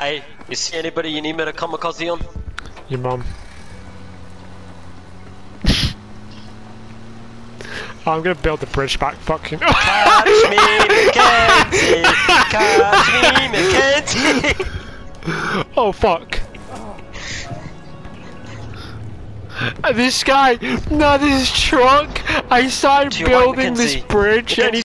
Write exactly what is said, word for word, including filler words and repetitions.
Hey, you see anybody you need me to kamikaze on? Your mum. I'm gonna build the bridge back, fucking. Catch me, Mackenzie! Catch me, Mackenzie! Oh fuck. This guy, no, this truck. I started To your right, building this Mackenzie. bridge and he